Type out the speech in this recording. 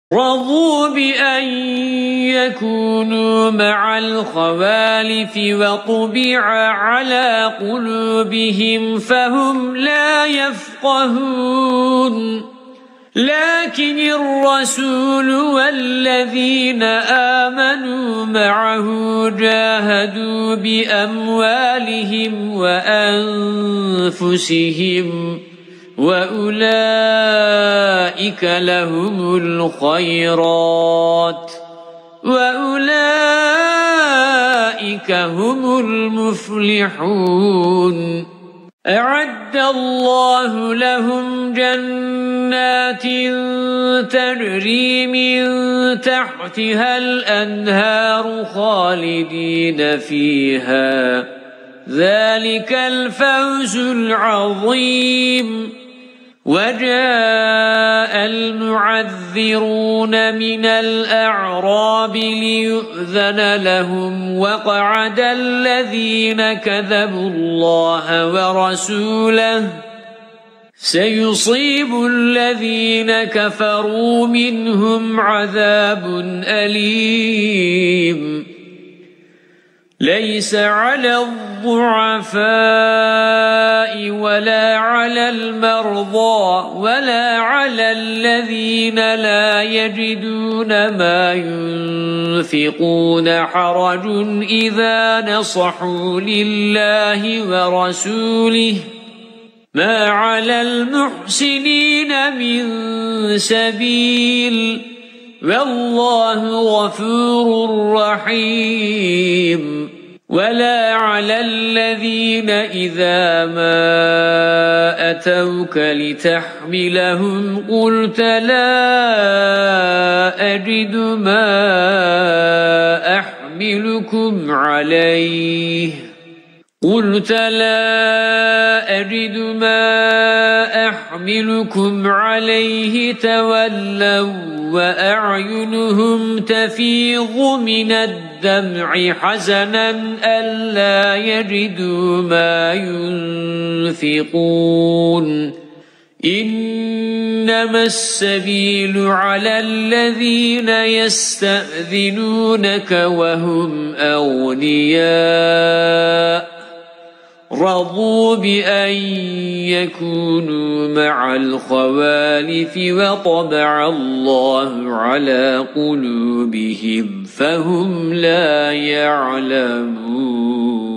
رضوا بأن يكونوا مع الخوالف وطبع على قلوبهم فهم لا يفقهون لكن الرسول والذين آمنوا معه جاهدوا بأموالهم وأنفسهم وأولئك لهم الخيرات وأولئك هم المفلحون أعد الله لهم جنات تجري من تحتها الأنهار خالدين فيها ذلك الفوز العظيم وجاء المعذرون من الأعراب ليؤذن لهم وقعد الذين كذبوا الله ورسوله سيصيب الذين كفروا منهم عذاب أليم ليس على الضعفاء ولا على المرضى ولا على الذين لا يجدون ما ينفقون حرج إذا نصحوا لله ورسوله ما على المحسنين من سبيل والله غفور رحيم ولا على الذين إذا ما أتوك لتحملهم قلت لا أجد ما أحملكم عليه تولوا وأعينهم تفيض من الدمع حزنا ألا يجدوا ما ينفقون إنما السبيل على الذين يستأذنونك وهم أغنياء رضوا بأن يكونوا مع الخوالف وطبع الله على قلوبهم فهم لا يعلمون